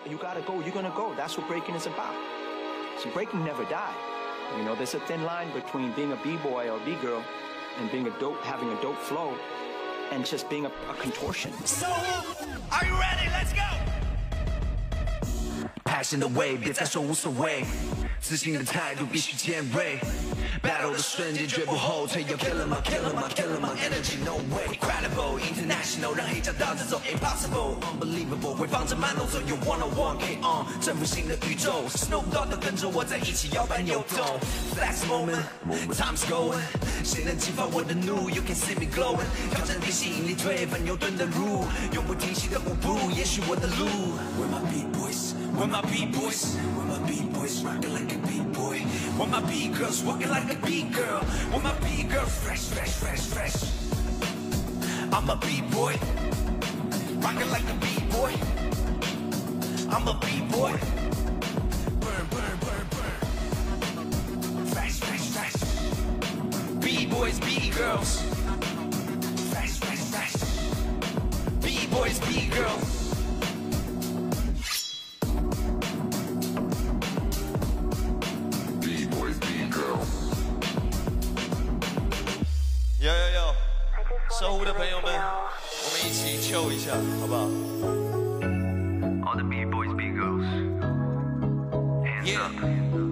you gotta go, you're gonna go. That's what breaking is about. So breaking never died. You know, there's a thin line between being a b-boy or b-girl and being having a dope flow and just being a contortionist. So, are you ready? Let's go! Passion the way， 别再说无所谓，自信的态度必须尖锐。Battle 的瞬间绝不后退，要 kill 'em all, kill 'em all, kill 'em all, energy no way. Incredible, international， 让黑脚倒着走 impossible, unbelievable， 会放着慢动作，有 101 K on， 征服新的宇宙 ，Snoop Dogg 都跟着我在一起摇摆扭动。Flex moment, time's going， 谁能激发我的怒 ？You can see me glowing， 挑战地吸引力，推翻牛顿的路，永不停息的舞步，也许我的路。With my beat boys, with my beat boys, with my beat boys, rocking like a beat boy. With my beat girls, walking like a beat girl. With my beat girls, fresh, fresh, fresh, fresh. I'm a beat boy, rocking like a beat boy. I'm a beat boy. Burn, burn, burn, burn. Fresh, fresh, fresh. Beat boys, beat girls. Fresh, fresh, fresh. Beat boys, beat girls. Yo yo yo， 收屋的朋友们，我们一起 chill 一下，好不好 ？All the B boys, B girls, hands up.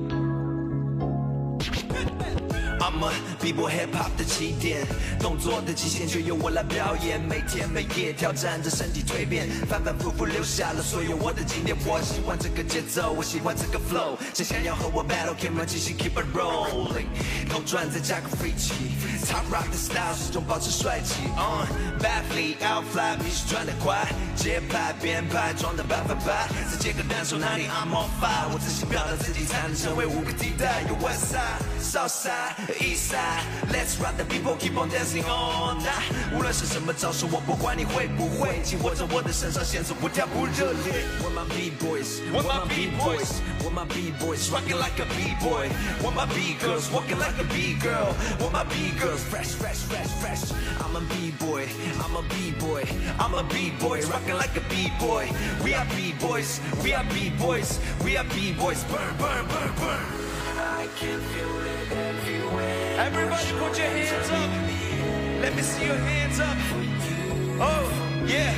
I'm a B-boy hip hop 的起点，动作的极限就由我来表演，每天每夜挑战着身体蜕变，反反复复留下了所有我的经典。我喜欢这个节奏，我喜欢这个 flow， 谁想要和我 battle， 继续 keep it rolling， 头转再加个 free 气 ，top rock 的 style 始终保持帅气。Bad fleet outfly 必须转得快，节拍编排装得100%，在街个单手哪里 I'm on fire， 我自信表达自己才能成为无可替代。有 West Side、South Side。East side, let's rock the people, keep on dancing all night。无论是什么招数，我不管你会不会，紧握着我的身上线索，不跳不热烈。With my beat boys, with my beat boys, with my beat boys, rocking like a beat boy. With my beat girls, walking like a beat girl. With my beat girls, fresh, fresh, fresh, fresh. I'm a beat boy, I'm a beat boy, I'm a beat boy, rocking like a beat boy. We are beat boys, we are beat boys, we are beat boys. Burn, burn, burn, burn. I can feel it everywhere. Everybody put your hands up. Let me see your hands up. Oh, yeah.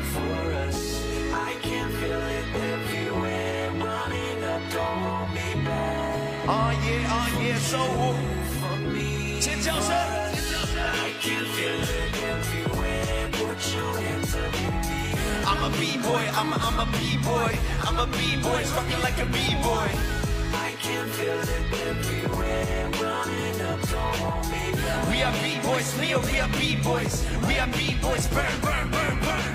I can feel it everywhere. Running up, don't hold me back. Oh yeah, so 尖叫声 I can feel it everywhere. Put your hands up in the air. I'm a B-boy, I'm a B-boy. I'm a B-boy, rocking like a B-boy. I can feel it everywhere, running up, don't hold me back. We are B-boys, we are B-boys, we are B-boys, burn, burn, burn, burn.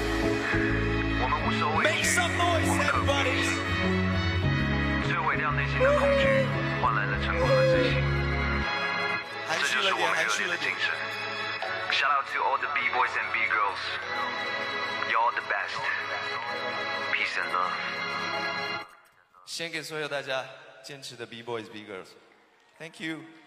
Make some noise, everybody. 最毁掉内心的恐惧，换来了成功的自信。这就是我们热烈的精神。Shout out to all the B-boys and B-girls. You're all the best. Peace and love. 献给所有大家坚持的 B-boys, B-girls. Thank you.